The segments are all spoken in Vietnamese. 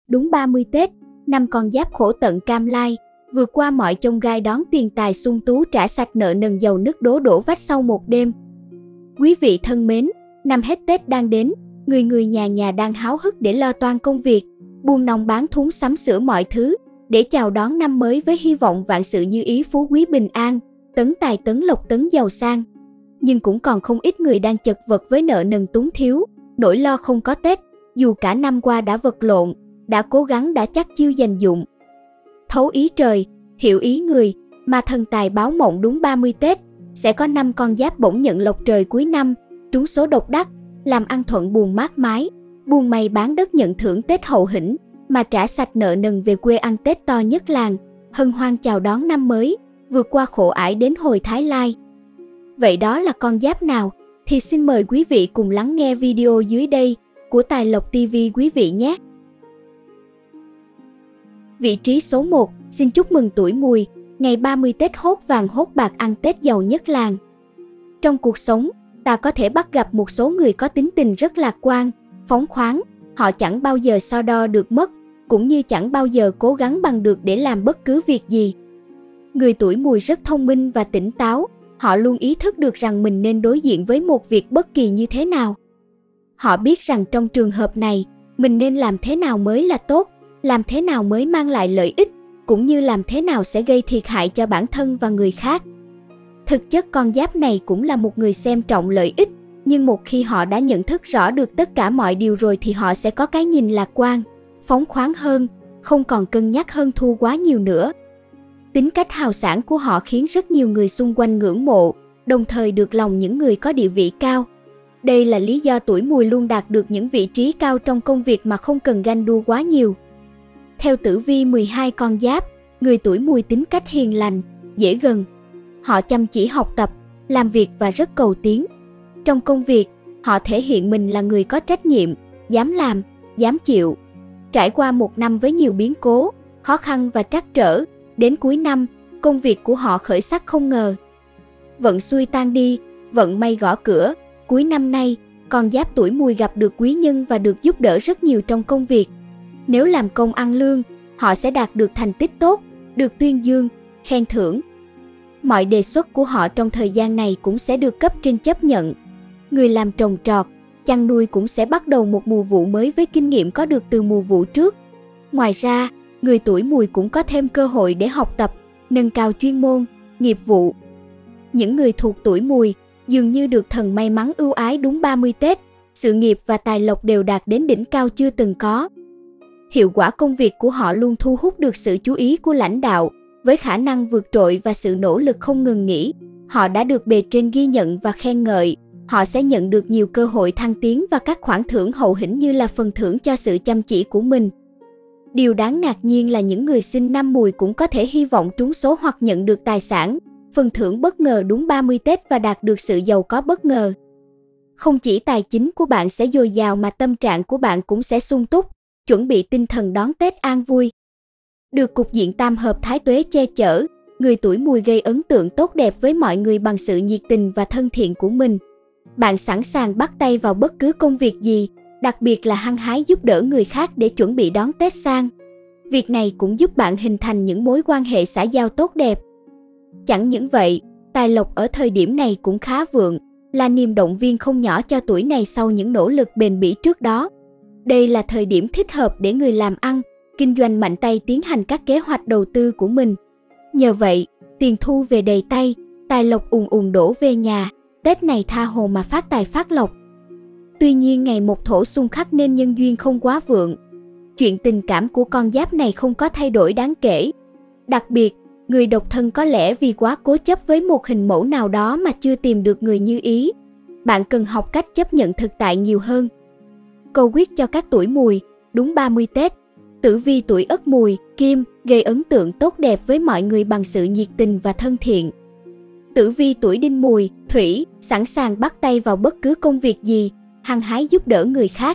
Đúng 30 Tết, năm con giáp khổ tận cam lai, vượt qua mọi chông gai đón tiền tài sung tú, trả sạch nợ nần, giàu nứt đổ vách sau một đêm. Quý vị thân mến, năm hết Tết đang đến, người nhà nhà đang háo hức để lo toan công việc, buôn nong bán thúng sắm sửa mọi thứ, để chào đón năm mới với hy vọng vạn sự như ý, phú quý bình an, tấn tài tấn lộc tấn giàu sang. Nhưng cũng còn không ít người đang chật vật với nợ nần túng thiếu, nỗi lo không có Tết, dù cả năm qua đã vật lộn, đã cố gắng, đã chắc chiêu dành dụng. Thấu ý trời, hiểu ý người, mà thần tài báo mộng đúng 30 Tết, sẽ có 5 con giáp bỗng nhận lộc trời cuối năm, trúng số độc đắc, làm ăn thuận buồm mát mái, buôn may bán đất nhận thưởng Tết hậu hĩnh, mà trả sạch nợ nần về quê ăn Tết to nhất làng, hân hoan chào đón năm mới, vượt qua khổ ải đến hồi Thái Lai. Vậy đó là con giáp nào? Thì xin mời quý vị cùng lắng nghe video dưới đây của Tài Lộc TV quý vị nhé. Vị trí số 1, xin chúc mừng tuổi Mùi, ngày 30 Tết hốt vàng hốt bạc, ăn Tết giàu nhất làng. Trong cuộc sống, ta có thể bắt gặp một số người có tính tình rất lạc quan, phóng khoáng, họ chẳng bao giờ so đo được mất, cũng như chẳng bao giờ cố gắng bằng được để làm bất cứ việc gì. Người tuổi Mùi rất thông minh và tỉnh táo, họ luôn ý thức được rằng mình nên đối diện với một việc bất kỳ như thế nào. Họ biết rằng trong trường hợp này, mình nên làm thế nào mới là tốt, làm thế nào mới mang lại lợi ích, cũng như làm thế nào sẽ gây thiệt hại cho bản thân và người khác. Thực chất con giáp này cũng là một người xem trọng lợi ích, nhưng một khi họ đã nhận thức rõ được tất cả mọi điều rồi thì họ sẽ có cái nhìn lạc quan, phóng khoáng hơn, không còn cân nhắc hơn thua quá nhiều nữa. Tính cách hào sảng của họ khiến rất nhiều người xung quanh ngưỡng mộ, đồng thời được lòng những người có địa vị cao. Đây là lý do tuổi Mùi luôn đạt được những vị trí cao trong công việc mà không cần ganh đua quá nhiều. Theo tử vi 12 con giáp, người tuổi Mùi tính cách hiền lành, dễ gần. Họ chăm chỉ học tập, làm việc và rất cầu tiến. Trong công việc, họ thể hiện mình là người có trách nhiệm, dám làm, dám chịu. Trải qua một năm với nhiều biến cố, khó khăn và trắc trở, đến cuối năm, công việc của họ khởi sắc không ngờ. Vận xui tan đi, vận may gõ cửa. Cuối năm nay, con giáp tuổi Mùi gặp được quý nhân và được giúp đỡ rất nhiều trong công việc. Nếu làm công ăn lương, họ sẽ đạt được thành tích tốt, được tuyên dương, khen thưởng. Mọi đề xuất của họ trong thời gian này cũng sẽ được cấp trên chấp nhận. Người làm trồng trọt, chăn nuôi cũng sẽ bắt đầu một mùa vụ mới với kinh nghiệm có được từ mùa vụ trước. Ngoài ra, người tuổi Mùi cũng có thêm cơ hội để học tập, nâng cao chuyên môn, nghiệp vụ. Những người thuộc tuổi Mùi dường như được thần may mắn ưu ái đúng 30 Tết, sự nghiệp và tài lộc đều đạt đến đỉnh cao chưa từng có. Hiệu quả công việc của họ luôn thu hút được sự chú ý của lãnh đạo, với khả năng vượt trội và sự nỗ lực không ngừng nghỉ. Họ đã được bề trên ghi nhận và khen ngợi, họ sẽ nhận được nhiều cơ hội thăng tiến và các khoản thưởng hậu hĩnh như là phần thưởng cho sự chăm chỉ của mình. Điều đáng ngạc nhiên là những người sinh năm Mùi cũng có thể hy vọng trúng số hoặc nhận được tài sản, phần thưởng bất ngờ đúng 30 Tết và đạt được sự giàu có bất ngờ. Không chỉ tài chính của bạn sẽ dồi dào mà tâm trạng của bạn cũng sẽ sung túc, chuẩn bị tinh thần đón Tết an vui. Được cục diện tam hợp thái tuế che chở, người tuổi Mùi gây ấn tượng tốt đẹp với mọi người bằng sự nhiệt tình và thân thiện của mình. Bạn sẵn sàng bắt tay vào bất cứ công việc gì, đặc biệt là hăng hái giúp đỡ người khác để chuẩn bị đón Tết sang. Việc này cũng giúp bạn hình thành những mối quan hệ xã giao tốt đẹp. Chẳng những vậy, tài lộc ở thời điểm này cũng khá vượng, là niềm động viên không nhỏ cho tuổi này sau những nỗ lực bền bỉ trước đó. Đây là thời điểm thích hợp để người làm ăn, kinh doanh mạnh tay tiến hành các kế hoạch đầu tư của mình. Nhờ vậy, tiền thu về đầy tay, tài lộc ùn ùn đổ về nhà, Tết này tha hồ mà phát tài phát lộc. Tuy nhiên ngày Mộc Thổ xung khắc nên nhân duyên không quá vượng. Chuyện tình cảm của con giáp này không có thay đổi đáng kể. Đặc biệt, người độc thân có lẽ vì quá cố chấp với một hình mẫu nào đó mà chưa tìm được người như ý. Bạn cần học cách chấp nhận thực tại nhiều hơn. Câu quyết cho các tuổi Mùi, đúng 30 Tết. Tử vi tuổi Ất Mùi, Kim, gây ấn tượng tốt đẹp với mọi người bằng sự nhiệt tình và thân thiện. Tử vi tuổi Đinh Mùi, Thủy, sẵn sàng bắt tay vào bất cứ công việc gì, hăng hái giúp đỡ người khác.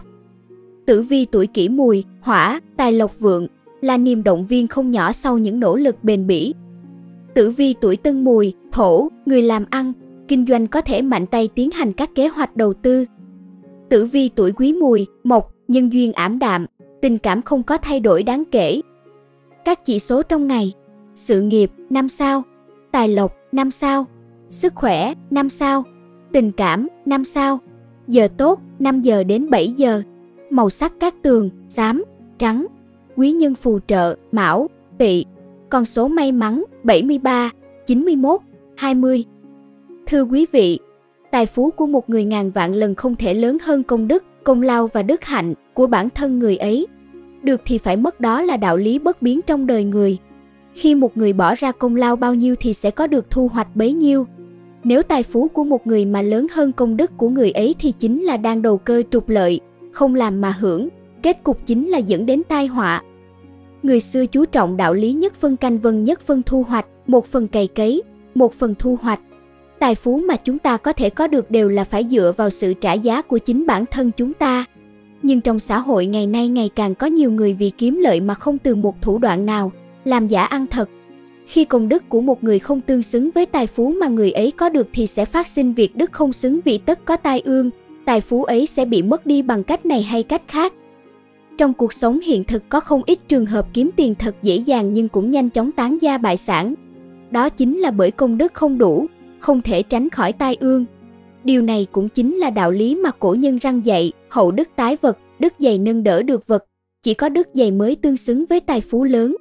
Tử vi tuổi Kỷ Mùi, Hỏa, tài lộc vượng, là niềm động viên không nhỏ sau những nỗ lực bền bỉ. Tử vi tuổi Tân Mùi, Thổ, người làm ăn, kinh doanh có thể mạnh tay tiến hành các kế hoạch đầu tư. Tử vi tuổi Quý Mùi, Mộc, nhân duyên ảm đạm, tình cảm không có thay đổi đáng kể. Các chỉ số trong ngày: sự nghiệp 5 sao, tài lộc 5 sao, sức khỏe 5 sao, tình cảm 5 sao, giờ tốt 5 giờ đến 7 giờ, màu sắc cát tường xám, trắng, quý nhân phù trợ Mão, Tỵ, con số may mắn 73, 91, 20. Thưa quý vị, tài phú của một người ngàn vạn lần không thể lớn hơn công đức, công lao và đức hạnh của bản thân người ấy. Được thì phải mất, đó là đạo lý bất biến trong đời người. Khi một người bỏ ra công lao bao nhiêu thì sẽ có được thu hoạch bấy nhiêu. Nếu tài phú của một người mà lớn hơn công đức của người ấy thì chính là đang đầu cơ trục lợi, không làm mà hưởng, kết cục chính là dẫn đến tai họa. Người xưa chú trọng đạo lý nhất phân canh vân nhất phân thu hoạch, một phần cày cấy, một phần thu hoạch. Tài phú mà chúng ta có thể có được đều là phải dựa vào sự trả giá của chính bản thân chúng ta. Nhưng trong xã hội ngày nay ngày càng có nhiều người vì kiếm lợi mà không từ một thủ đoạn nào, làm giả ăn thật. Khi công đức của một người không tương xứng với tài phú mà người ấy có được thì sẽ phát sinh việc đức không xứng vị tất có tai ương, tài phú ấy sẽ bị mất đi bằng cách này hay cách khác. Trong cuộc sống hiện thực có không ít trường hợp kiếm tiền thật dễ dàng nhưng cũng nhanh chóng tán gia bại sản. Đó chính là bởi công đức không đủ, không thể tránh khỏi tai ương. Điều này cũng chính là đạo lý mà cổ nhân răn dạy, hậu đức tái vật, đức dày nâng đỡ được vật, chỉ có đức dày mới tương xứng với tài phú lớn.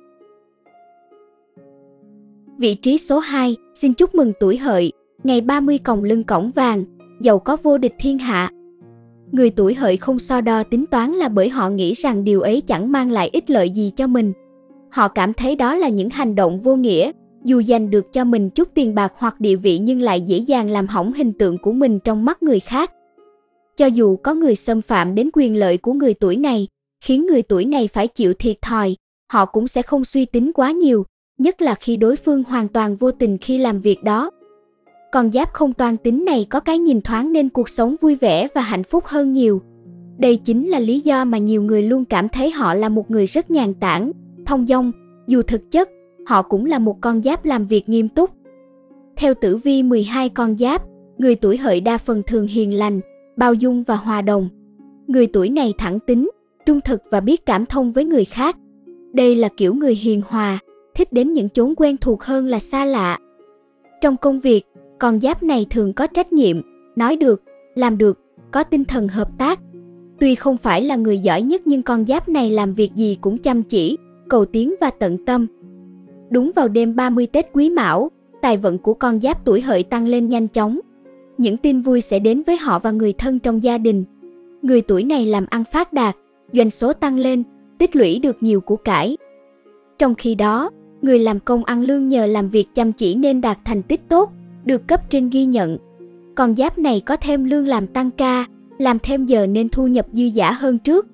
Vị trí số 2, xin chúc mừng tuổi Hợi, ngày 30 còng lưng cổng vàng, giàu có vô địch thiên hạ. Người tuổi Hợi không so đo tính toán là bởi họ nghĩ rằng điều ấy chẳng mang lại ích lợi gì cho mình. Họ cảm thấy đó là những hành động vô nghĩa, dù giành được cho mình chút tiền bạc hoặc địa vị nhưng lại dễ dàng làm hỏng hình tượng của mình trong mắt người khác. Cho dù có người xâm phạm đến quyền lợi của người tuổi này, khiến người tuổi này phải chịu thiệt thòi, họ cũng sẽ không suy tính quá nhiều, nhất là khi đối phương hoàn toàn vô tình khi làm việc đó. Con giáp không toan tính này có cái nhìn thoáng nên cuộc sống vui vẻ và hạnh phúc hơn nhiều. Đây chính là lý do mà nhiều người luôn cảm thấy họ là một người rất nhàn tản, thong dong, dù thực chất, họ cũng là một con giáp làm việc nghiêm túc. Theo tử vi 12 con giáp, người tuổi Hợi đa phần thường hiền lành, bao dung và hòa đồng. Người tuổi này thẳng tính, trung thực và biết cảm thông với người khác. Đây là kiểu người hiền hòa, thích đến những chốn quen thuộc hơn là xa lạ. Trong công việc, con giáp này thường có trách nhiệm, nói được, làm được, có tinh thần hợp tác. Tuy không phải là người giỏi nhất nhưng con giáp này làm việc gì cũng chăm chỉ, cầu tiến và tận tâm. Đúng vào đêm 30 Tết Quý Mão, tài vận của con giáp tuổi Hợi tăng lên nhanh chóng. Những tin vui sẽ đến với họ và người thân trong gia đình. Người tuổi này làm ăn phát đạt, doanh số tăng lên, tích lũy được nhiều của cải. Trong khi đó, người làm công ăn lương nhờ làm việc chăm chỉ nên đạt thành tích tốt, được cấp trên ghi nhận. Con giáp này có thêm lương làm tăng ca, làm thêm giờ nên thu nhập dư dả hơn trước.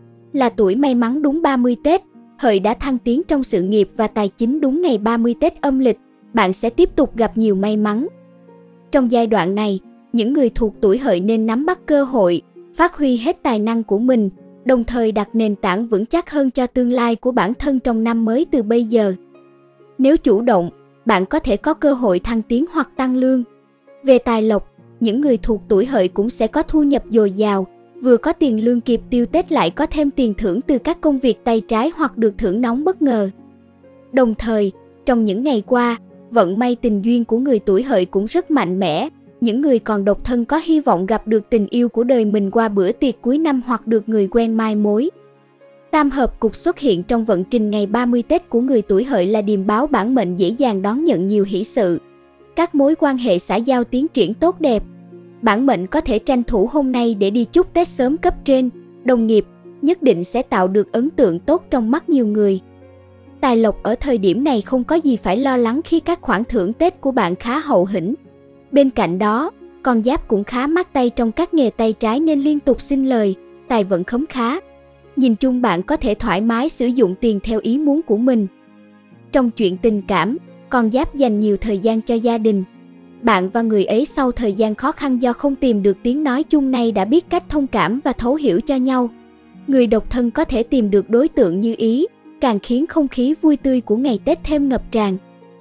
Là tuổi may mắn đúng 30 Tết, Hợi đã thăng tiến trong sự nghiệp và tài chính đúng ngày 30 Tết âm lịch, bạn sẽ tiếp tục gặp nhiều may mắn. Trong giai đoạn này, những người thuộc tuổi Hợi nên nắm bắt cơ hội, phát huy hết tài năng của mình, đồng thời đặt nền tảng vững chắc hơn cho tương lai của bản thân trong năm mới từ bây giờ. Nếu chủ động, bạn có thể có cơ hội thăng tiến hoặc tăng lương. Về tài lộc, những người thuộc tuổi Hợi cũng sẽ có thu nhập dồi dào, vừa có tiền lương kịp tiêu Tết lại có thêm tiền thưởng từ các công việc tay trái hoặc được thưởng nóng bất ngờ. Đồng thời, trong những ngày qua, vận may tình duyên của người tuổi Hợi cũng rất mạnh mẽ. Những người còn độc thân có hy vọng gặp được tình yêu của đời mình qua bữa tiệc cuối năm hoặc được người quen mai mối. Tam hợp cục xuất hiện trong vận trình ngày 30 Tết của người tuổi Hợi là điềm báo bản mệnh dễ dàng đón nhận nhiều hỷ sự. Các mối quan hệ xã giao tiến triển tốt đẹp. Bản mệnh có thể tranh thủ hôm nay để đi chúc Tết sớm cấp trên, đồng nghiệp, nhất định sẽ tạo được ấn tượng tốt trong mắt nhiều người. Tài lộc ở thời điểm này không có gì phải lo lắng khi các khoản thưởng Tết của bạn khá hậu hĩnh. Bên cạnh đó, con giáp cũng khá mát tay trong các nghề tay trái nên liên tục xin lời, tài vận khấm khá. Nhìn chung bạn có thể thoải mái sử dụng tiền theo ý muốn của mình. Trong chuyện tình cảm, con giáp dành nhiều thời gian cho gia đình. Bạn và người ấy sau thời gian khó khăn do không tìm được tiếng nói chung nay đã biết cách thông cảm và thấu hiểu cho nhau. Người độc thân có thể tìm được đối tượng như ý, càng khiến không khí vui tươi của ngày Tết thêm ngập tràn.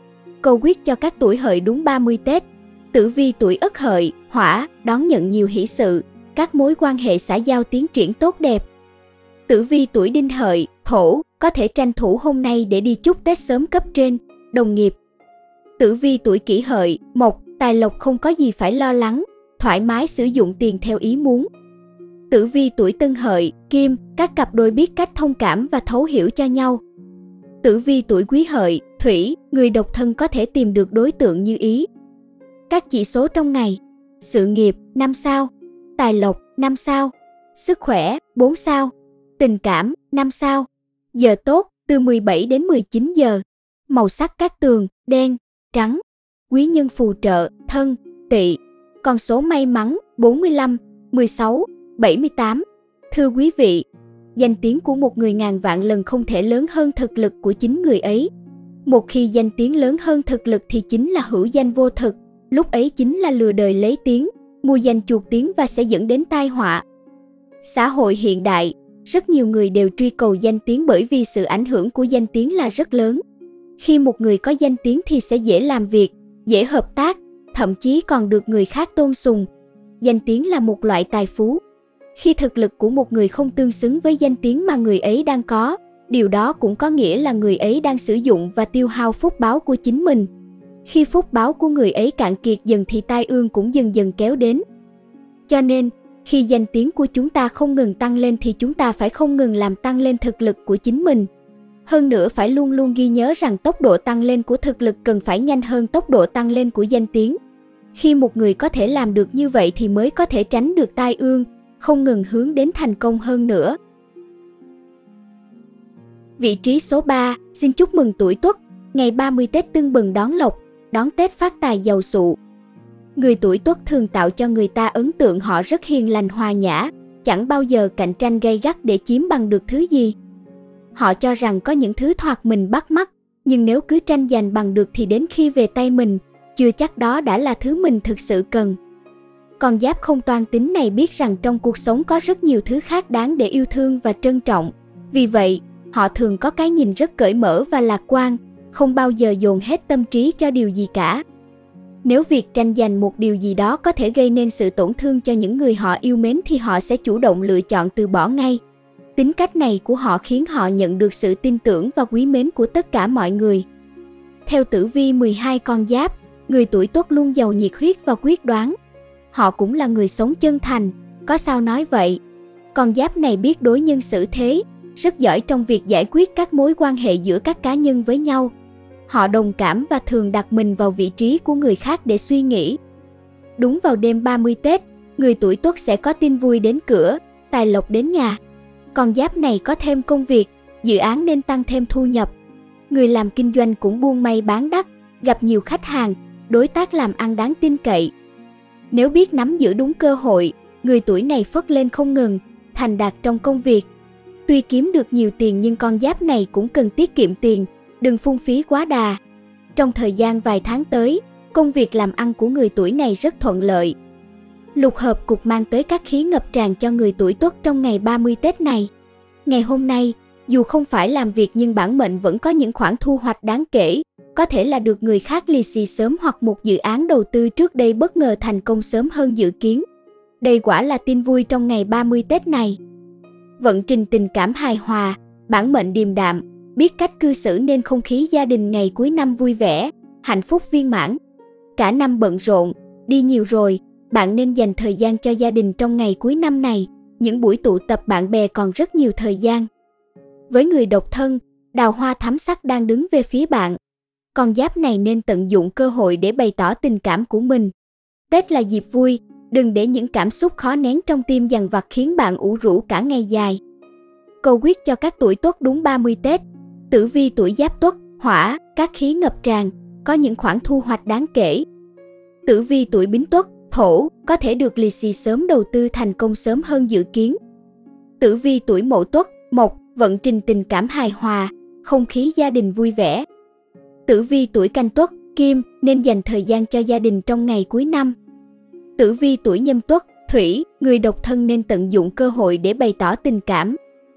Câu quyết cho các tuổi Hợi đúng 30 Tết. Tử vi tuổi Ất Hợi, hỏa, đón nhận nhiều hỷ sự, các mối quan hệ xã giao tiến triển tốt đẹp. Tử vi tuổi Đinh Hợi, Thổ, có thể tranh thủ hôm nay để đi chúc Tết sớm cấp trên, đồng nghiệp. Tử vi tuổi Kỷ Hợi, Mộc, tài lộc không có gì phải lo lắng, thoải mái sử dụng tiền theo ý muốn. Tử vi tuổi Tân Hợi, Kim, các cặp đôi biết cách thông cảm và thấu hiểu cho nhau. Tử vi tuổi Quý Hợi, Thủy, người độc thân có thể tìm được đối tượng như ý. Các chỉ số trong ngày: sự nghiệp 5 sao, tài lộc 5 sao, sức khỏe 4 sao, tình cảm 5 sao. Giờ tốt từ 17 đến 19 giờ. Màu sắc cát tường đen, trắng. Quý nhân phù trợ Thân, Tỵ. Con số may mắn 45, 16, 78. Thưa quý vị, danh tiếng của một người ngàn vạn lần không thể lớn hơn thực lực của chính người ấy. Một khi danh tiếng lớn hơn thực lực thì chính là hữu danh vô thực, lúc ấy chính là lừa đời lấy tiếng, mua danh chuộc tiếng và sẽ dẫn đến tai họa. Xã hội hiện đại, rất nhiều người đều truy cầu danh tiếng bởi vì sự ảnh hưởng của danh tiếng là rất lớn. Khi một người có danh tiếng thì sẽ dễ làm việc, dễ hợp tác, thậm chí còn được người khác tôn sùng. Danh tiếng là một loại tài phú. Khi thực lực của một người không tương xứng với danh tiếng mà người ấy đang có, điều đó cũng có nghĩa là người ấy đang sử dụng và tiêu hao phúc báo của chính mình. Khi phúc báo của người ấy cạn kiệt dần thì tai ương cũng dần dần kéo đến. Cho nên, khi danh tiếng của chúng ta không ngừng tăng lên thì chúng ta phải không ngừng làm tăng lên thực lực của chính mình. Hơn nữa phải luôn luôn ghi nhớ rằng tốc độ tăng lên của thực lực cần phải nhanh hơn tốc độ tăng lên của danh tiếng. Khi một người có thể làm được như vậy thì mới có thể tránh được tai ương, không ngừng hướng đến thành công hơn nữa. Vị trí số 3, xin chúc mừng tuổi Tuất, ngày 30 Tết tưng bừng đón lộc, đón Tết phát tài giàu sụ. Người tuổi Tuất thường tạo cho người ta ấn tượng họ rất hiền lành hòa nhã, chẳng bao giờ cạnh tranh gay gắt để chiếm bằng được thứ gì. Họ cho rằng có những thứ thoạt mình bắt mắt, nhưng nếu cứ tranh giành bằng được thì đến khi về tay mình, chưa chắc đó đã là thứ mình thực sự cần. Con giáp không toan tính này biết rằng trong cuộc sống có rất nhiều thứ khác đáng để yêu thương và trân trọng. Vì vậy, họ thường có cái nhìn rất cởi mở và lạc quan, không bao giờ dồn hết tâm trí cho điều gì cả. Nếu việc tranh giành một điều gì đó có thể gây nên sự tổn thương cho những người họ yêu mến thì họ sẽ chủ động lựa chọn từ bỏ ngay. Tính cách này của họ khiến họ nhận được sự tin tưởng và quý mến của tất cả mọi người. Theo tử vi 12 con giáp, người tuổi Tuất luôn giàu nhiệt huyết và quyết đoán. Họ cũng là người sống chân thành, có sao nói vậy. Con giáp này biết đối nhân xử thế, rất giỏi trong việc giải quyết các mối quan hệ giữa các cá nhân với nhau. Họ đồng cảm và thường đặt mình vào vị trí của người khác để suy nghĩ. Đúng vào đêm 30 Tết, người tuổi Tuất sẽ có tin vui đến cửa, tài lộc đến nhà. Con giáp này có thêm công việc, dự án nên tăng thêm thu nhập. Người làm kinh doanh cũng buôn may bán đắt, gặp nhiều khách hàng, đối tác làm ăn đáng tin cậy. Nếu biết nắm giữ đúng cơ hội, người tuổi này phất lên không ngừng, thành đạt trong công việc. Tuy kiếm được nhiều tiền nhưng con giáp này cũng cần tiết kiệm tiền, đừng phung phí quá đà. Trong thời gian vài tháng tới, công việc làm ăn của người tuổi này rất thuận lợi. Lục hợp cục mang tới các khí ngập tràn cho người tuổi Tuất trong ngày 30 Tết này. Ngày hôm nay, dù không phải làm việc nhưng bản mệnh vẫn có những khoản thu hoạch đáng kể, có thể là được người khác lì xì sớm hoặc một dự án đầu tư trước đây bất ngờ thành công sớm hơn dự kiến. Đây quả là tin vui trong ngày 30 Tết này. Vận trình tình cảm hài hòa, bản mệnh điềm đạm, biết cách cư xử nên không khí gia đình ngày cuối năm vui vẻ, hạnh phúc viên mãn. Cả năm bận rộn, đi nhiều rồi, bạn nên dành thời gian cho gia đình trong ngày cuối năm này, những buổi tụ tập bạn bè còn rất nhiều thời gian. Với người độc thân, đào hoa thắm sắc đang đứng về phía bạn. Con giáp này nên tận dụng cơ hội để bày tỏ tình cảm của mình. Tết là dịp vui, đừng để những cảm xúc khó nén trong tim dằn vặt khiến bạn ủ rũ cả ngày dài. Câu quyết cho các tuổi Tuất đúng 30 Tết. Tử vi tuổi Giáp Tuất, hỏa, các khí ngập tràn, có những khoản thu hoạch đáng kể. Tử vi tuổi Bính Tuất, thổ, có thể được lì xì sớm đầu tư thành công sớm hơn dự kiến. Tử vi tuổi Mậu Tuất, mộc, vận trình tình cảm hài hòa, không khí gia đình vui vẻ. Tử vi tuổi Canh Tuất, kim, nên dành thời gian cho gia đình trong ngày cuối năm. Tử vi tuổi Nhâm Tuất, thủy, người độc thân nên tận dụng cơ hội để bày tỏ tình cảm.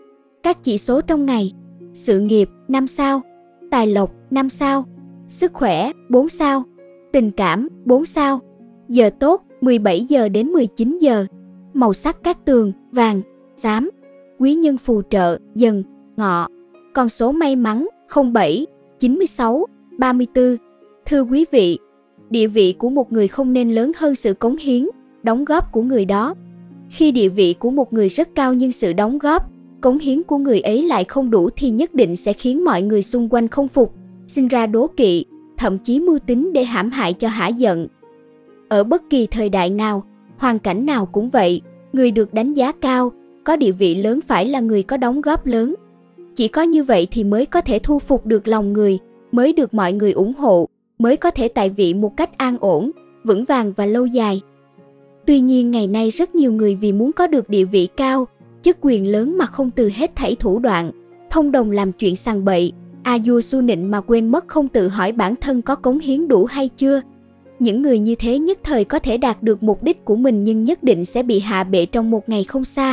Các chỉ số trong ngày: sự nghiệp 5 sao, tài lộc 5 sao, sức khỏe 4 sao, tình cảm 4 sao. Giờ tốt 17 giờ đến 19 giờ. Màu sắc cát tường vàng, xám. quý nhân phù trợ, Dần, Ngọ. Con số may mắn 07, 96, 34. Thưa quý vị, địa vị của một người không nên lớn hơn sự cống hiến, đóng góp của người đó. Khi địa vị của một người rất cao nhưng sự đóng góp, cống hiến của người ấy lại không đủ thì nhất định sẽ khiến mọi người xung quanh không phục, sinh ra đố kỵ, thậm chí mưu tính để hãm hại cho hả giận. Ở bất kỳ thời đại nào, hoàn cảnh nào cũng vậy, người được đánh giá cao, có địa vị lớn phải là người có đóng góp lớn. Chỉ có như vậy thì mới có thể thu phục được lòng người, mới được mọi người ủng hộ, mới có thể tại vị một cách an ổn, vững vàng và lâu dài. Tuy nhiên ngày nay rất nhiều người vì muốn có được địa vị cao, chức quyền lớn mà không từ hết thảy thủ đoạn, thông đồng làm chuyện sằng bậy, a dua su nịnh mà quên mất không tự hỏi bản thân có cống hiến đủ hay chưa. Những người như thế nhất thời có thể đạt được mục đích của mình nhưng nhất định sẽ bị hạ bệ trong một ngày không xa.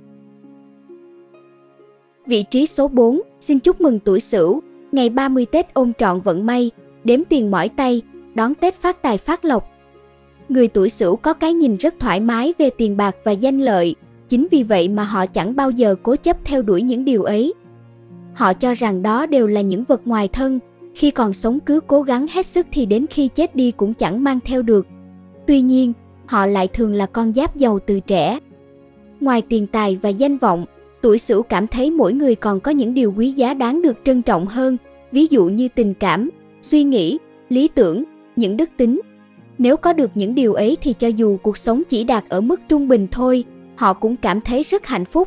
Vị trí số 4, xin chúc mừng tuổi Sửu, ngày 30 Tết ôm trọn vận may, đếm tiền mỏi tay, đón Tết phát tài phát lộc. Người tuổi Sửu có cái nhìn rất thoải mái về tiền bạc và danh lợi, chính vì vậy mà họ chẳng bao giờ cố chấp theo đuổi những điều ấy. Họ cho rằng đó đều là những vật ngoài thân, khi còn sống cứ cố gắng hết sức thì đến khi chết đi cũng chẳng mang theo được. Tuy nhiên, họ lại thường là con giáp giàu từ trẻ. Ngoài tiền tài và danh vọng, tuổi Sửu cảm thấy mỗi người còn có những điều quý giá đáng được trân trọng hơn, ví dụ như tình cảm, suy nghĩ, lý tưởng, những đức tính. Nếu có được những điều ấy thì cho dù cuộc sống chỉ đạt ở mức trung bình thôi, họ cũng cảm thấy rất hạnh phúc.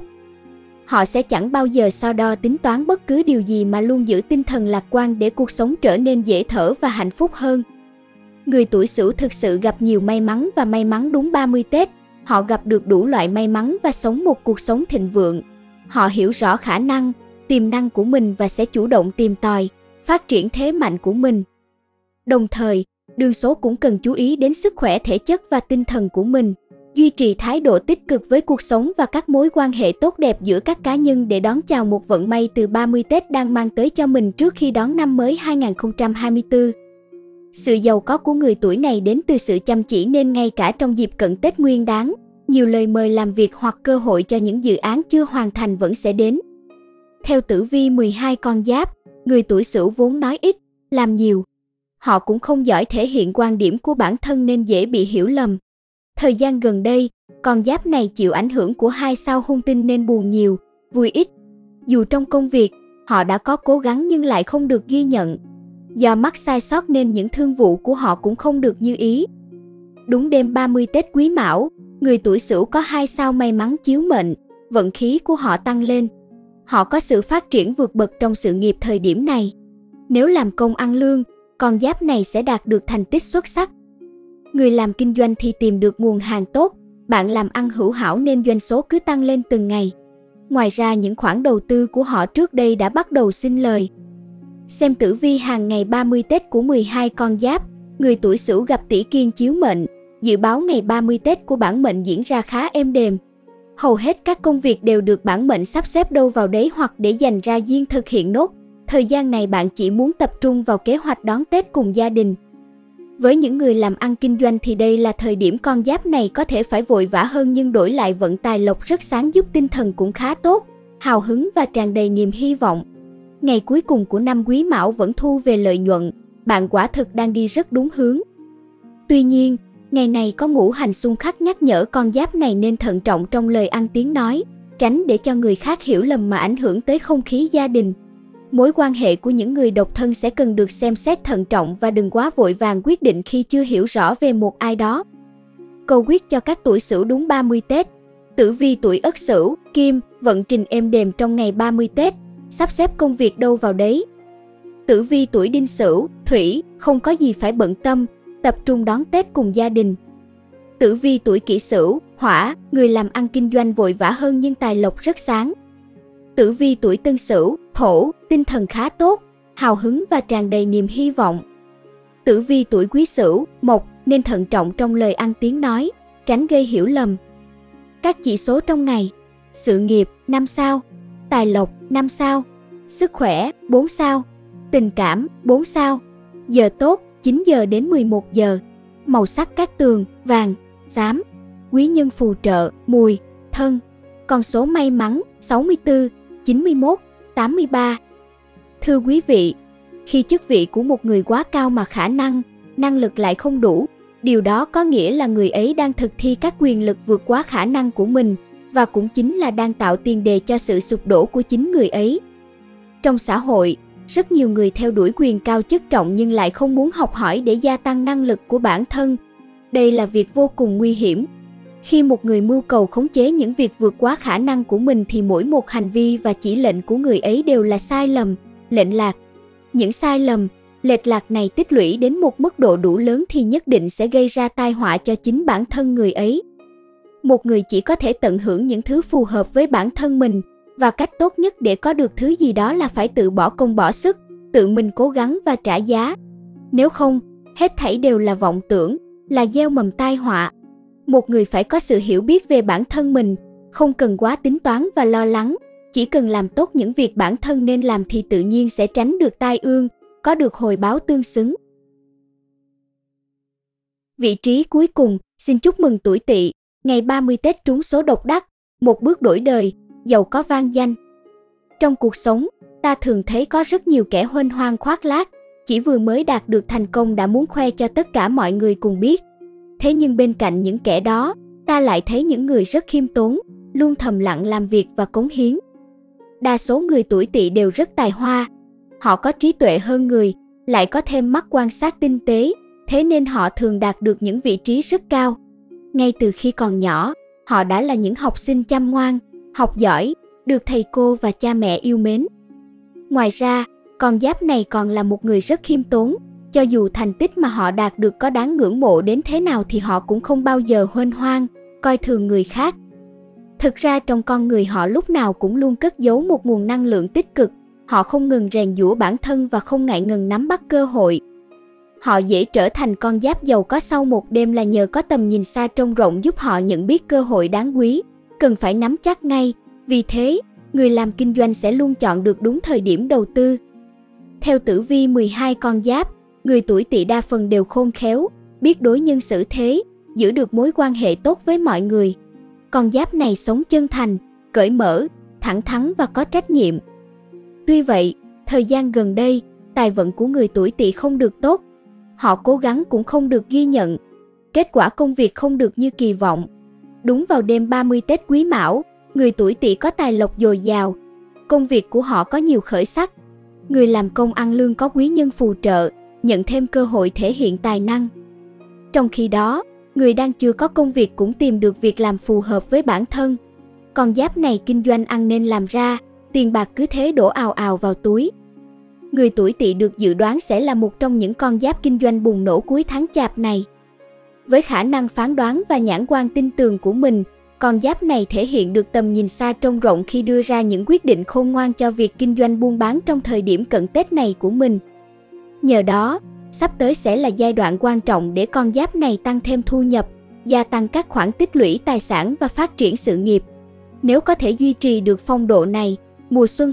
Họ sẽ chẳng bao giờ so đo tính toán bất cứ điều gì mà luôn giữ tinh thần lạc quan để cuộc sống trở nên dễ thở và hạnh phúc hơn. Người tuổi Sửu thực sự gặp nhiều may mắn và may mắn đúng 30 Tết. Họ gặp được đủ loại may mắn và sống một cuộc sống thịnh vượng. Họ hiểu rõ khả năng, tiềm năng của mình và sẽ chủ động tìm tòi, phát triển thế mạnh của mình. Đồng thời, đương số cũng cần chú ý đến sức khỏe thể chất và tinh thần của mình, duy trì thái độ tích cực với cuộc sống và các mối quan hệ tốt đẹp giữa các cá nhân để đón chào một vận may từ 30 Tết đang mang tới cho mình trước khi đón năm mới 2024. Sự giàu có của người tuổi này đến từ sự chăm chỉ nên ngay cả trong dịp cận Tết Nguyên Đán, nhiều lời mời làm việc hoặc cơ hội cho những dự án chưa hoàn thành vẫn sẽ đến. Theo tử vi 12 con giáp, người tuổi Sửu vốn nói ít, làm nhiều. Họ cũng không giỏi thể hiện quan điểm của bản thân nên dễ bị hiểu lầm. Thời gian gần đây, con giáp này chịu ảnh hưởng của 2 sao hung tinh nên buồn nhiều, vui ít. Dù trong công việc, họ đã có cố gắng nhưng lại không được ghi nhận. Do mắc sai sót nên những thương vụ của họ cũng không được như ý. Đúng đêm 30 Tết Quý Mão, người tuổi Sửu có 2 sao may mắn chiếu mệnh, vận khí của họ tăng lên. Họ có sự phát triển vượt bậc trong sự nghiệp thời điểm này. Nếu làm công ăn lương, con giáp này sẽ đạt được thành tích xuất sắc. Người làm kinh doanh thì tìm được nguồn hàng tốt, bạn làm ăn hữu hảo nên doanh số cứ tăng lên từng ngày. Ngoài ra những khoản đầu tư của họ trước đây đã bắt đầu sinh lời. Xem tử vi hàng ngày 30 Tết của 12 con giáp, người tuổi Sửu gặp tỷ kiên chiếu mệnh, dự báo ngày 30 Tết của bản mệnh diễn ra khá êm đềm. Hầu hết các công việc đều được bản mệnh sắp xếp đâu vào đấy hoặc để dành ra riêng thực hiện nốt. Thời gian này bạn chỉ muốn tập trung vào kế hoạch đón Tết cùng gia đình. Với những người làm ăn kinh doanh thì đây là thời điểm con giáp này có thể phải vội vã hơn nhưng đổi lại vận tài lộc rất sáng giúp tinh thần cũng khá tốt, hào hứng và tràn đầy niềm hy vọng. Ngày cuối cùng của năm Quý Mão vẫn thu về lợi nhuận, bạn quả thực đang đi rất đúng hướng. Tuy nhiên, ngày này có ngũ hành xung khắc nhắc nhở con giáp này nên thận trọng trong lời ăn tiếng nói, tránh để cho người khác hiểu lầm mà ảnh hưởng tới không khí gia đình. Mối quan hệ của những người độc thân sẽ cần được xem xét thận trọng và đừng quá vội vàng quyết định khi chưa hiểu rõ về một ai đó. Câu quyết cho các tuổi Sửu đúng 30 Tết. Tử vi tuổi Ất Sửu, Kim, vận trình êm đềm trong ngày 30 Tết, sắp xếp công việc đâu vào đấy. Tử vi tuổi Đinh Sửu, Thủy, không có gì phải bận tâm, tập trung đón Tết cùng gia đình. Tử vi tuổi Kỷ Sửu, Hỏa, người làm ăn kinh doanh vội vã hơn nhưng tài lộc rất sáng. Tử vi tuổi Tân Sửu, Thổ, tinh thần khá tốt, hào hứng và tràn đầy niềm hy vọng. Tử vi tuổi Quý Sửu, Mộc, nên thận trọng trong lời ăn tiếng nói, tránh gây hiểu lầm. Các chỉ số trong ngày: sự nghiệp 5 sao, tài lộc 5 sao, sức khỏe 4 sao, tình cảm 4 sao. Giờ tốt 9 giờ đến 11 giờ. Màu sắc cát tường vàng, xám. Quý nhân phù trợ Mùi, Thân. Con số may mắn 64, 91, 83. Thưa quý vị, khi chức vị của một người quá cao mà khả năng, năng lực lại không đủ, điều đó có nghĩa là người ấy đang thực thi các quyền lực vượt quá khả năng của mình, và cũng chính là đang tạo tiền đề cho sự sụp đổ của chính người ấy. Trong xã hội, rất nhiều người theo đuổi quyền cao chức trọng nhưng lại không muốn học hỏi để gia tăng năng lực của bản thân. Đây là việc vô cùng nguy hiểm. Khi một người mưu cầu khống chế những việc vượt quá khả năng của mình thì mỗi một hành vi và chỉ lệnh của người ấy đều là sai lầm, lệch lạc. Những sai lầm, lệch lạc này tích lũy đến một mức độ đủ lớn thì nhất định sẽ gây ra tai họa cho chính bản thân người ấy. Một người chỉ có thể tận hưởng những thứ phù hợp với bản thân mình, và cách tốt nhất để có được thứ gì đó là phải tự bỏ công bỏ sức, tự mình cố gắng và trả giá. Nếu không, hết thảy đều là vọng tưởng, là gieo mầm tai họa. Một người phải có sự hiểu biết về bản thân mình, không cần quá tính toán và lo lắng, chỉ cần làm tốt những việc bản thân nên làm thì tự nhiên sẽ tránh được tai ương, có được hồi báo tương xứng. Vị trí cuối cùng, xin chúc mừng tuổi Tỵ, ngày 30 Tết trúng số độc đắc, một bước đổi đời, giàu có vang danh. Trong cuộc sống, ta thường thấy có rất nhiều kẻ huênh hoang khoác lác, chỉ vừa mới đạt được thành công đã muốn khoe cho tất cả mọi người cùng biết. Thế nhưng bên cạnh những kẻ đó, ta lại thấy những người rất khiêm tốn, luôn thầm lặng làm việc và cống hiến. Đa số người tuổi Tỵ đều rất tài hoa. Họ có trí tuệ hơn người, lại có thêm mắt quan sát tinh tế, thế nên họ thường đạt được những vị trí rất cao. Ngay từ khi còn nhỏ, họ đã là những học sinh chăm ngoan, học giỏi, được thầy cô và cha mẹ yêu mến. Ngoài ra, con giáp này còn là một người rất khiêm tốn. Cho dù thành tích mà họ đạt được có đáng ngưỡng mộ đến thế nào thì họ cũng không bao giờ huênh hoang, coi thường người khác. Thực ra trong con người họ lúc nào cũng luôn cất giấu một nguồn năng lượng tích cực. Họ không ngừng rèn giũa bản thân và không ngại ngần nắm bắt cơ hội. Họ dễ trở thành con giáp giàu có sau một đêm là nhờ có tầm nhìn xa trông rộng giúp họ nhận biết cơ hội đáng quý, cần phải nắm chắc ngay. Vì thế, người làm kinh doanh sẽ luôn chọn được đúng thời điểm đầu tư. Theo tử vi 12 con giáp, người tuổi Tỵ đa phần đều khôn khéo, biết đối nhân xử thế, giữ được mối quan hệ tốt với mọi người. Con giáp này sống chân thành, cởi mở, thẳng thắn và có trách nhiệm. Tuy vậy, thời gian gần đây, tài vận của người tuổi Tỵ không được tốt. Họ cố gắng cũng không được ghi nhận. Kết quả công việc không được như kỳ vọng. Đúng vào đêm 30 Tết Quý Mão, người tuổi Tỵ có tài lộc dồi dào. Công việc của họ có nhiều khởi sắc. Người làm công ăn lương có quý nhân phù trợ, nhận thêm cơ hội thể hiện tài năng. Trong khi đó, người đang chưa có công việc cũng tìm được việc làm phù hợp với bản thân. Con giáp này kinh doanh ăn nên làm ra, tiền bạc cứ thế đổ ào ào vào túi. Người tuổi Tỵ được dự đoán sẽ là một trong những con giáp kinh doanh bùng nổ cuối tháng Chạp này. Với khả năng phán đoán và nhãn quan tinh tường của mình, con giáp này thể hiện được tầm nhìn xa trông rộng khi đưa ra những quyết định khôn ngoan cho việc kinh doanh buôn bán trong thời điểm cận Tết này của mình. Nhờ đó, sắp tới sẽ là giai đoạn quan trọng để con giáp này tăng thêm thu nhập, gia tăng các khoản tích lũy tài sản và phát triển sự nghiệp. Nếu có thể duy trì được phong độ này, mùa xuân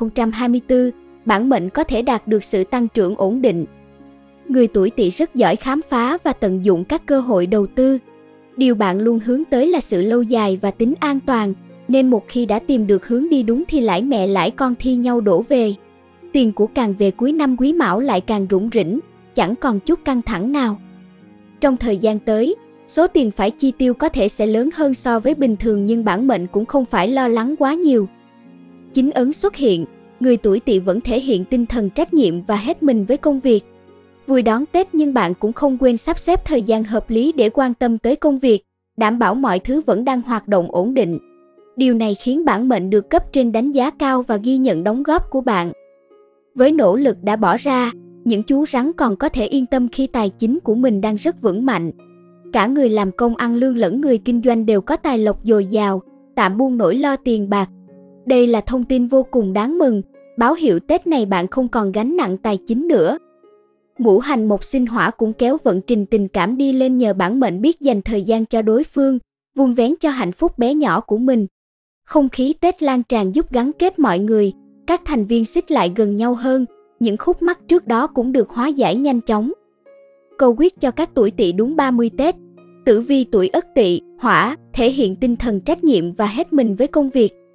2024, bản mệnh có thể đạt được sự tăng trưởng ổn định. Người tuổi Tỵ rất giỏi khám phá và tận dụng các cơ hội đầu tư. Điều bạn luôn hướng tới là sự lâu dài và tính an toàn, nên một khi đã tìm được hướng đi đúng thì lãi mẹ lãi con thi nhau đổ về. Tiền của càng về cuối năm Quý Mão lại càng rủng rỉnh, chẳng còn chút căng thẳng nào. Trong thời gian tới, số tiền phải chi tiêu có thể sẽ lớn hơn so với bình thường nhưng bản mệnh cũng không phải lo lắng quá nhiều. Chính ấn xuất hiện, người tuổi Tỵ vẫn thể hiện tinh thần trách nhiệm và hết mình với công việc. Vui đón Tết nhưng bạn cũng không quên sắp xếp thời gian hợp lý để quan tâm tới công việc, đảm bảo mọi thứ vẫn đang hoạt động ổn định. Điều này khiến bản mệnh được cấp trên đánh giá cao và ghi nhận đóng góp của bạn. Với nỗ lực đã bỏ ra, những chú rắn còn có thể yên tâm khi tài chính của mình đang rất vững mạnh. Cả người làm công ăn lương lẫn người kinh doanh đều có tài lộc dồi dào, tạm buông nỗi lo tiền bạc. Đây là thông tin vô cùng đáng mừng, báo hiệu Tết này bạn không còn gánh nặng tài chính nữa. Ngũ hành mộc sinh hỏa cũng kéo vận trình tình cảm đi lên nhờ bản mệnh biết dành thời gian cho đối phương, vun vén cho hạnh phúc bé nhỏ của mình. Không khí Tết lan tràn giúp gắn kết mọi người, các thành viên xích lại gần nhau hơn, những khúc mắc trước đó cũng được hóa giải nhanh chóng. Câu quyết cho các tuổi Tỵ đúng 30 Tết. Tử vi tuổi Ất Tỵ, hỏa, thể hiện tinh thần trách nhiệm và hết mình với công việc.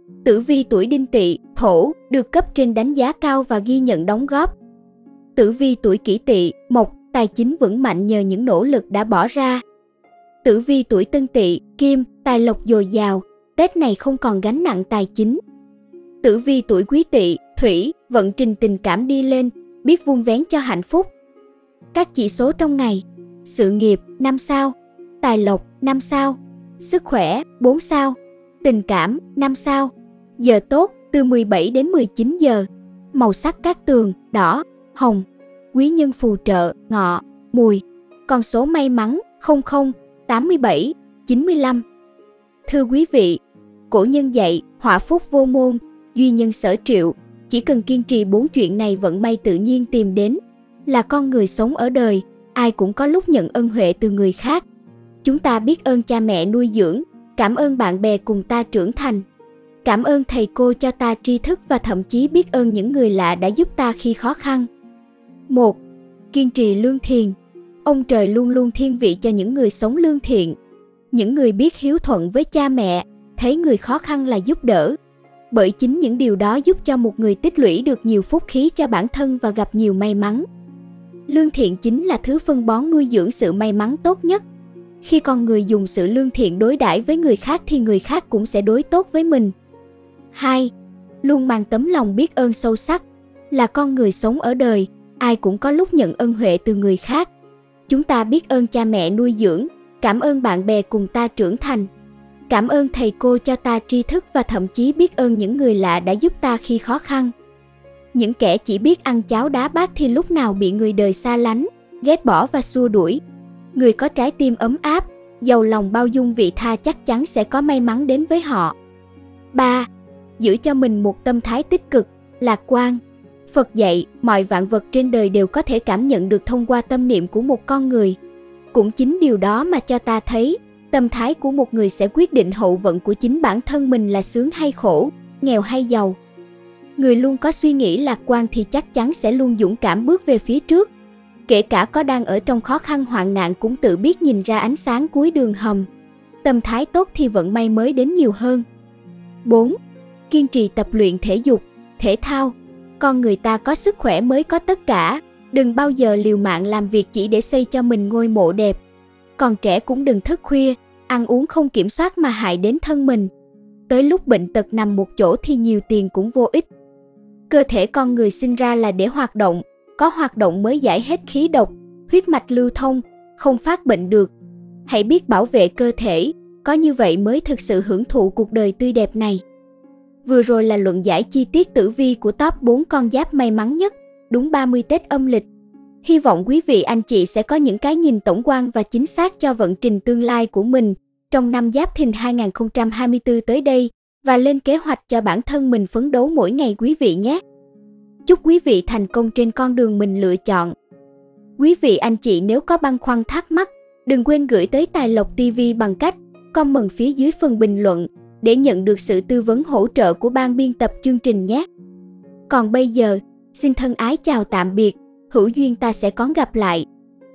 Tử vi tuổi Đinh Tỵ, Thổ, được cấp trên đánh giá cao và ghi nhận đóng góp. Tử vi tuổi Kỷ Tỵ, Mộc, tài chính vững mạnh nhờ những nỗ lực đã bỏ ra. Tử vi tuổi Tân Tỵ, Kim, tài lộc dồi dào, Tết này không còn gánh nặng tài chính. Tử vi tuổi Quý Tỵ, Thủy, vận trình tình cảm đi lên, biết vun vén cho hạnh phúc. Các chỉ số trong ngày: sự nghiệp 5 sao, tài lộc 5 sao, sức khỏe 4 sao, tình cảm 5 sao. Giờ tốt từ 17 đến 19 giờ. Màu sắc cát tường: đỏ, hồng. Quý nhân phù trợ: Ngọ, Mùi. Con số may mắn: 00, 87, 95. Thưa quý vị, cổ nhân dạy, họa phúc vô môn, duy nhân sở triệu. Chỉ cần kiên trì 4 chuyện này vận may tự nhiên tìm đến. Là con người sống ở đời, ai cũng có lúc nhận ân huệ từ người khác. Chúng ta biết ơn cha mẹ nuôi dưỡng, cảm ơn bạn bè cùng ta trưởng thành, cảm ơn thầy cô cho ta tri thức và thậm chí biết ơn những người lạ đã giúp ta khi khó khăn. 1. Kiên trì lương thiện. Ông trời luôn luôn thiên vị cho những người sống lương thiện, những người biết hiếu thuận với cha mẹ, thấy người khó khăn là giúp đỡ. Bởi chính những điều đó giúp cho một người tích lũy được nhiều phúc khí cho bản thân và gặp nhiều may mắn. Lương thiện chính là thứ phân bón nuôi dưỡng sự may mắn tốt nhất. Khi con người dùng sự lương thiện đối đãi với người khác thì người khác cũng sẽ đối tốt với mình. 2. Luôn mang tấm lòng biết ơn sâu sắc. Là con người sống ở đời, ai cũng có lúc nhận ân huệ từ người khác. Chúng ta biết ơn cha mẹ nuôi dưỡng, cảm ơn bạn bè cùng ta trưởng thành, cảm ơn thầy cô cho ta tri thức và thậm chí biết ơn những người lạ đã giúp ta khi khó khăn. Những kẻ chỉ biết ăn cháo đá bát thì lúc nào bị người đời xa lánh, ghét bỏ và xua đuổi. Người có trái tim ấm áp, giàu lòng bao dung vị tha chắc chắn sẽ có may mắn đến với họ. 3. Giữ cho mình một tâm thái tích cực, lạc quan. Phật dạy, mọi vạn vật trên đời đều có thể cảm nhận được thông qua tâm niệm của một con người. Cũng chính điều đó mà cho ta thấy, tâm thái của một người sẽ quyết định hậu vận của chính bản thân mình là sướng hay khổ, nghèo hay giàu. Người luôn có suy nghĩ lạc quan thì chắc chắn sẽ luôn dũng cảm bước về phía trước. Kể cả có đang ở trong khó khăn hoạn nạn cũng tự biết nhìn ra ánh sáng cuối đường hầm. Tâm thái tốt thì vận may mới đến nhiều hơn. 4. Kiên trì tập luyện thể dục, thể thao. Con người ta có sức khỏe mới có tất cả. Đừng bao giờ liều mạng làm việc chỉ để xây cho mình ngôi mộ đẹp. Còn trẻ cũng đừng thức khuya, ăn uống không kiểm soát mà hại đến thân mình. Tới lúc bệnh tật nằm một chỗ thì nhiều tiền cũng vô ích. Cơ thể con người sinh ra là để hoạt động, có hoạt động mới giải hết khí độc, huyết mạch lưu thông, không phát bệnh được. Hãy biết bảo vệ cơ thể, có như vậy mới thực sự hưởng thụ cuộc đời tươi đẹp này. Vừa rồi là luận giải chi tiết tử vi của top 4 con giáp may mắn nhất, đúng 30 Tết âm lịch. Hy vọng quý vị anh chị sẽ có những cái nhìn tổng quan và chính xác cho vận trình tương lai của mình trong năm Giáp Thìn 2024 tới đây và lên kế hoạch cho bản thân mình phấn đấu mỗi ngày quý vị nhé. Chúc quý vị thành công trên con đường mình lựa chọn. Quý vị anh chị nếu có băn khoăn thắc mắc, đừng quên gửi tới Tài Lộc TV bằng cách comment phía dưới phần bình luận để nhận được sự tư vấn hỗ trợ của ban biên tập chương trình nhé. Còn bây giờ, xin thân ái chào tạm biệt, hữu duyên ta sẽ còn gặp lại.